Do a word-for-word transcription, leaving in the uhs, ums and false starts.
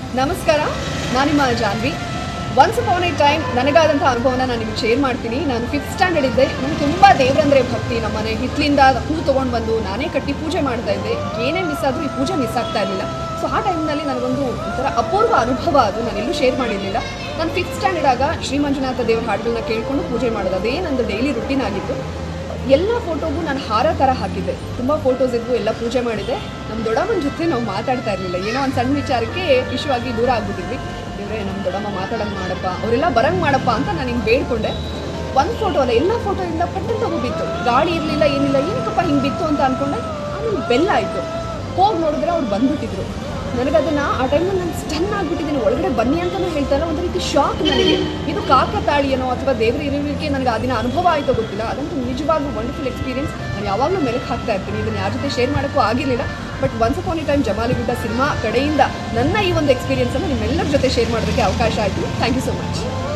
ನಮಸ್ಕಾರ, ನಾನು ನಿಮ್ಮ Janhvi. Once upon a time ನನಗಾದಂಥ ಅನುಭವನ ನಾನು ನಿಮಗೆ ಶೇರ್ ಮಾಡ್ತೀನಿ. ನಾನು ಫಿಫ್ತ್ ಸ್ಟ್ಯಾಂಡರ್ಡ್ ಇದ್ದೆ. ನನಗೆ ತುಂಬ ದೇವರಂದರೆ ಭಕ್ತಿ. ನಮ್ಮ ಮನೆ ಹಿತ್ತಲಿಂದ ಹೂ ತೊಗೊಂಡು ಬಂದು ನಾನೇ ಕಟ್ಟಿ ಪೂಜೆ ಮಾಡ್ತಾ ಇದ್ದೆ. ಏನೇ ಮಿಸ್ ಆದರೂ ಈ ಪೂಜೆ ಮಿಸ್ ಆಗ್ತಾ ಇರಲಿಲ್ಲ. ಸೊ ಆ ಟೈಮ್ನಲ್ಲಿ ನನಗೊಂದು ಒಂಥರ ಅಪೂರ್ವ ಅನುಭವ ಅದು. ನಾನು ಎಲ್ಲೂ ಶೇರ್ ಮಾಡಿರಲಿಲ್ಲ. ನಾನು ಫಿಫ್ತ್ ಸ್ಟ್ಯಾಂಡರ್ಡ್ ಆಗ ಶ್ರೀ ಮಂಜುನಾಥ ದೇವರ ಹಾಡುಗಳನ್ನ ಕೇಳಿಕೊಂಡು ಪೂಜೆ ಮಾಡೋದು, ಅದೇ ನಂದು ಡೈಲಿ ರುಟೀನ್ ಆಗಿತ್ತು. ಎಲ್ಲ ಫೋಟೋಗೂ ನಾನು ಹಾರ ಥರ ಹಾಕಿದ್ದೆ. ತುಂಬ ಫೋಟೋಸ್ ಇದ್ವು, ಎಲ್ಲ ಪೂಜೆ ಮಾಡಿದ್ದೆ. ನಮ್ಮ ದೊಡ್ಡಮ್ಮನ ಜೊತೆ ನಾವು ಮಾತಾಡ್ತಾ ಇರಲಿಲ್ಲ. ಏನೋ ಒಂದು ಸಣ್ಣ ವಿಚಾರಕ್ಕೆ ಇಶ್ಯೂ ಆಗಿ ದೂರ ಆಗ್ಬಿಟ್ಟಿದ್ವಿ. ದೇವರೇ, ನಮ್ಮ ದೊಡ್ಡಮ್ಮ ಮಾತಾಡೋಂಗೆ ಮಾಡಪ್ಪ, ಅವರೆಲ್ಲ ಬರಂಗೆ ಮಾಡಪ್ಪ ಅಂತ ನಾನು ಹಿಂಗೆ ಬೇಡ್ಕೊಂಡೆ. ಒಂದು ಫೋಟೋ ಅಲ್ಲ, ಎಲ್ಲ ಫೋಟೋಯಿಂದ ಪಟ್ಟಂತ ಹೋಗಿತ್ತು. ಗಾಳಿ ಇರಲಿಲ್ಲ, ಏನಿಲ್ಲ, ಏನಕ್ಕಪ್ಪ ಹಿಂಗೆ ಬಿತ್ತು ಅಂತ ಅಂದ್ಕೊಂಡೆ. ಆಮೇಲೆ ಬೆಲ್ಲ ಆಯಿತು. ಹೋಗಿ ನೋಡಿದ್ರೆ ಅವ್ರು ಬಂದುಬಿಟ್ಟಿದ್ರು. ನನಗದನ್ನು ಆ ಟೈಮಲ್ಲಿ ನಾನು ಸ್ಟನ್ ಆಗಿಬಿಟ್ಟಿದ್ದೀನಿ. ಒಳಗಡೆ ಬನ್ನಿ ಅಂತಲೂ ಹೇಳ್ತಾರೆ. ಒಂದು ರೀತಿ ಶಾಕ್ ನನಗೆ. ಇದು ಕಾಕತಾಳಿಯನೋ ಅಥವಾ ದೇವರ ಇರುವಿಕೆ ನನಗೆ ಆ ದಿನ ಅನುಭವ ಆಯಿತೋ ಗೊತ್ತಿಲ್ಲ. ಅದಂತೂ ನಿಜವಾಗ್ಲೂ ವಂಡರ್ಫುಲ್ ಎಕ್ಸ್ಪೀರಿಯನ್ಸ್. ನಾನು ಯಾವಾಗಲೂ ಮೆಲುಕು ಹಾಕ್ತಾ ಇರ್ತೀನಿ. ಇದನ್ನು ಯಾರ ಜೊತೆ ಶೇರ್ ಮಾಡೋಕ್ಕೂ ಆಗಿರಲಿಲ್ಲ. But once upon a time Jamaligudda cinema ಕಡೆಯಿಂದ ನನ್ನ ಈ ಒಂದು ಎಕ್ಸ್ಪೀರಿಯನ್ಸನ್ನು ನಿಮ್ಮೆಲ್ಲರ ಜೊತೆ ಶೇರ್ ಮಾಡೋದಕ್ಕೆ ಅವಕಾಶ ಆಯಿತು. Thank you so much.